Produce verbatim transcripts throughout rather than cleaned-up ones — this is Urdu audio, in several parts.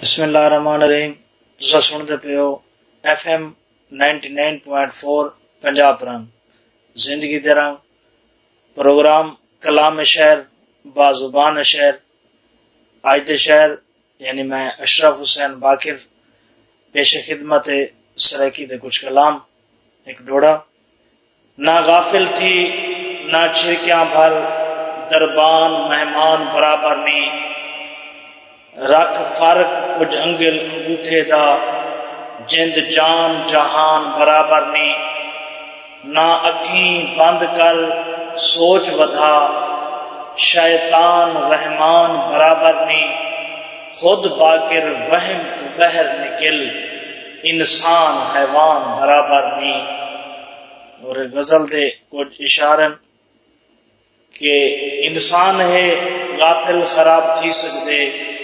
بسم اللہ الرحمن الرحیم. تسا سنتے پے ہو F M ninety nine point four Punjab پرنگ زندگی دے رنگ پروگرام کلام شہر بازبان شہر. آج دے شہر یعنی میں اشرف حسین باقر پیش خدمت سرائکی دے کچھ کلام. ایک ڈوڑا نہ غافل تھی نہ چھرکیاں بھر دربان مہمان برابر نی رکھ فرق کچھ انگل انگوٹھے دا جند جان جہان برابر نی نہ اکھیں بند کر سوچ ودھا شیطان رحمان برابر نی خود باقر وہم تو بہر نکل انسان حیوان برابر نی. اور غزل دے کچھ اشارن کہ انسان ہے غافل خراب تھی سکدے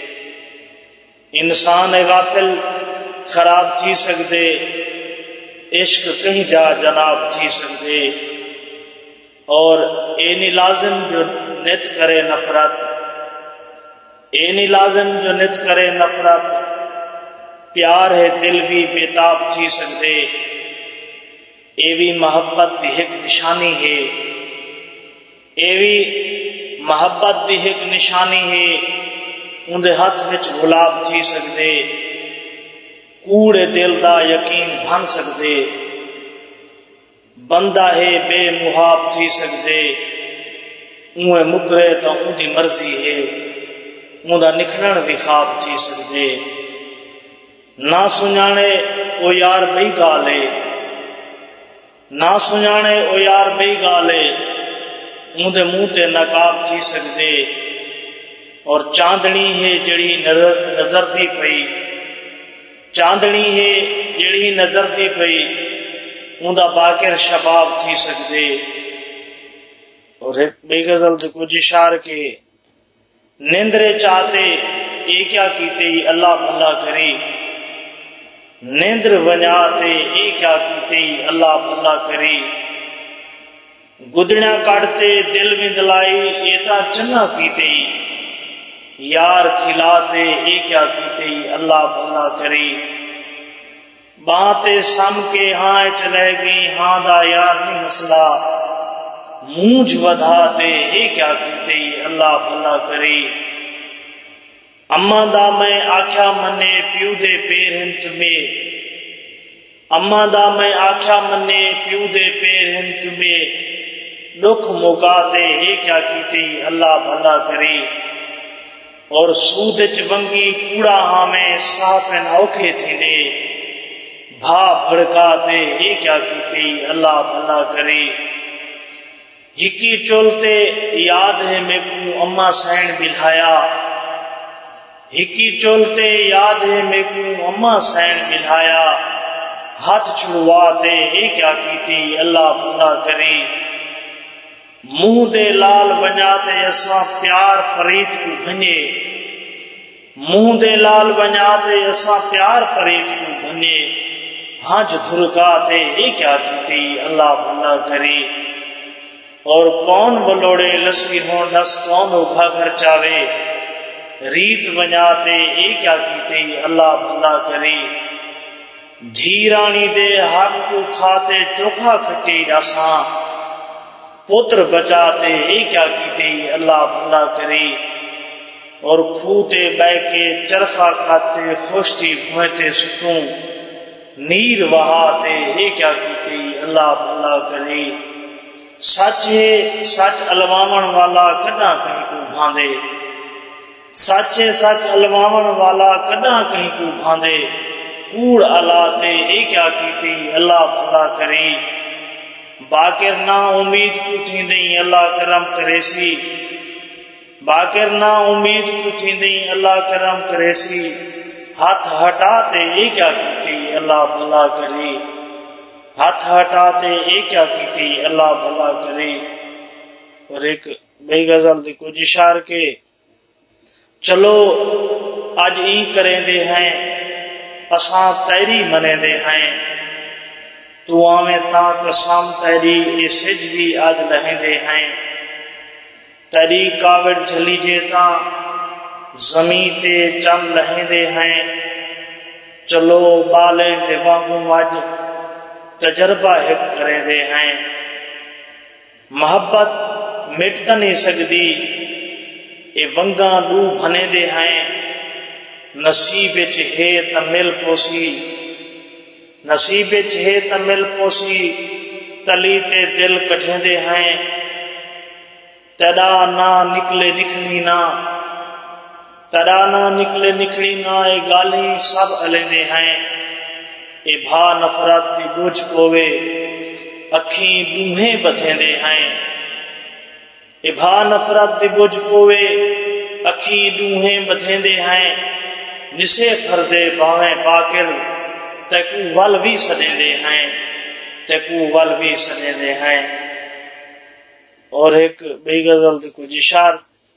انسان غافل خراب تھی سکدے عشق کہیں جا جناب تھی سکدے. اور اے نہیں لازم جو نت کرے نفرت اے نہیں لازم جو نت کرے نفرت پیار ہے دل بھی بےتاب تھی سکدے. اے بھی محبت دی ایک نشانی ہے اے بھی محبت دی ایک نشانی ہے اندے ہاتھ وچ گلاب تھی سکدے کوڑے دل دا یقین بن سکدے بندہ ہے بے محاب تھی سکدے اوے مکرے تو اندی مرضی ہے اوندا نکھڑن بھی خواب تھی سکدے. نہ سنجانے او یار بئی گالے نہ سنجانے او یار بئی گالے اندے منہ تے نقاب تھی سکدے. اور چاندنی ہے جڑی نظر دی پئی چاندنی ہے جڑی نظر دی پئی اوندا باقر شباب تھی سکدے. اور ایک بے غزل دے کچھ اشار کے نیندرے چاہتے یہ کیا کیتے اللہ بھلا کری نیندر ونیاتے یہ کیا کیتے اللہ بھلا کری گدڑیاں کاٹتے دل میں دلائی یہ تا چنا کیتے یار کھلاتے یہ کیا کیتے اللہ بھلا کری بانتے سم کے ہاں چلے گئی ہاں دا یار نہیں مسئلہ مونج ودھاتے یہ کیا کیتے اللہ بھلا کری. اماں دا میں آکھیا منے پیو دے پیر ہن چمے اماں دا میں آکھیا منے پیو دے پیر ہن چمے دکھ مکاتے یہ کیا کیتے اللہ بھلا کری. اور سود چونگی کوڑا ہاں میں ساپن اوکھے تھی دے بھا بھڑکاتے یہ کیا کیتے اللہ بھلا کری. ہکی چولتے یاد ہے میں کو اماں سین ملایا ہکی چولتے یاد ہے میں کو اماں سین ملایا ہاتھ چھڑواتے یہ کیا کیتی اللہ بھلا کری. منہ دے لال بناتے اساں پیار پریت کو بھنے منہ دے لال بناتے اساں پیار پریت کو بھنے ہنج دھرکاتے یہ کیا کیتی اللہ بھلا کری. اور کون بلوڑے لسی ہوں ڈس کون اگھا گھر چاوے ریت بناتے یہ کیا کیتے اللہ بھلا کری. دھیرانی دے حق کو کھاتے چوکھا کھٹی ڈساں پتر بچاتے یہ کیا کیتے اللہ بھلا کری. اور کھوتے بہ کے چرخا کھاتے خوشتی بھوئتے ستوں نیر وہاتے یہ کیا کیتے اللہ بھلا کری. سچ ہے سچ الواون والا کداں کہیں کو بھاندے سچ ہے سچ الواون والا کداں کہیں کو بھاندے کوڑ الاتے یہ کیا کیتے اللہ بھلا کری. باقر نہ امید کو تھی نہیں اللہ کرم کرے سی باقر نہ امید کو تھی نہیں اللہ کرم کرے سی ہاتھ ہٹاتے یہ کیا کیتے اللہ بھلا کری ہاتھ ہٹاتے یہ کیا کیتی اللہ بھلا کرے. اور ایک بے غزل دے کچھ اشار کے چلو آج ای کریں دے ہیں اساں تیری منے دے ہیں تو آمیں تا قسم تیری یہ سج بھی آج لہیں دے ہیں تیری کاوڑ جھلی جے تا زمین تے چند لہندے ہیں، چلو بالیں دے وانگوں وج تجربہ ہک کریں دے ہیں۔ محبت مٹ نہیں سکتی، اے ونگاں دو بھنے دے ہیں، نصیب وچ ہے تے مل پوسی، نصیب وچ ہے تے مل پوسی، تلی تے دل کٹھیں دے ہیں، تڑا نہ نکلے نکھنی نہ، تڑا نہ نکلے نکھنی نہ، اے گالیں سب علیندے ہیں۔ اے بھا نفرت دی بوجھ پوے، اکھیں دوہیں بدھیں دے ہیں۔ اے بھا نفرت دی بوجھ پوے، اکھیں دوہیں بدھیں دے ہیں۔ نسے پھردے باویں پاکر، تیکو ول بھی سدیں دے ہیں، تیکو ول بھی سدیں دے ہیں۔ اور ایک بے غزل دی کچھ اشار،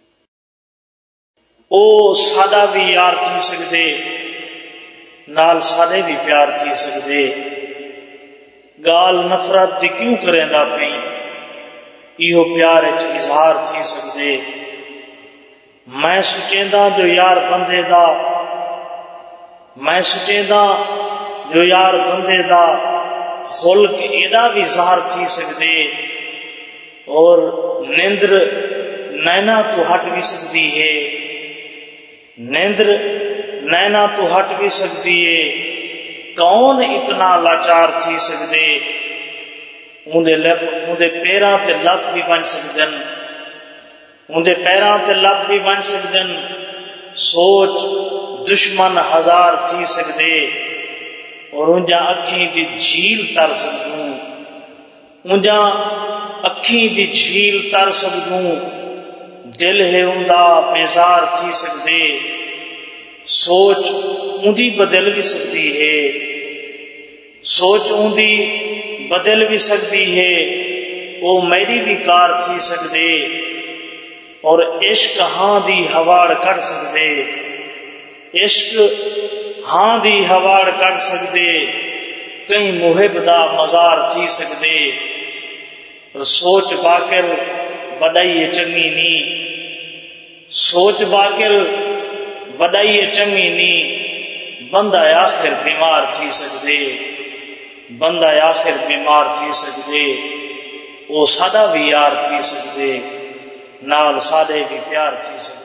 او سادہ بھی یار تھی سکدے، نال سادے بھی پیار تھی سکدے، گال نفرت دی کیوں کریں دا پئی، ایہو پیار اچ اظہار تھی سکدے۔ میں سچیندہ جو یار بندے دا، میں سچیندہ جو یار بندے دا، خلق ایڈا بھی ظاہر تھی سکدے، اور نیندر نینا تو ہٹ بھی سکتی ہے، نیندر نینا تو ہٹ بھی سکتی ہے، کون اتنا لاچار تھی سکدے، اندے لب اندے پیراں تے لب بھی بن سکدن، اندے پیراں تے لب بھی بن سکدن، سوچ دشمن ہزار تھی سکدے، اور انجا اکھیں دی جھیل تر سکدوں، انجا اکھیں دی جھیل تر سکدوں، دل ہے اندہ بیزار تھی سکدے، سوچ اندی بدل بھی سکتی ہے، سوچ اندی بدل بھی سکتی ہے، وہ میری بھی کار تھی سکدے، اور عشق ہاں دی ہواڑ کر سکدے، عشق ہاں دی ہواڑ کر سکدے، کہیں محب دا مزار تھی سکدے، اور سوچ باکر وڈائی چنگی نی، سوچ باکر وڈائی چنگی نی، بندہ آخر بیمار تھی سکدے، بندہ آخر بیمار تھی سکدے، وہ سادہ بھی یار تھی سکدے، نال سادے بھی پیار تھی سکدے۔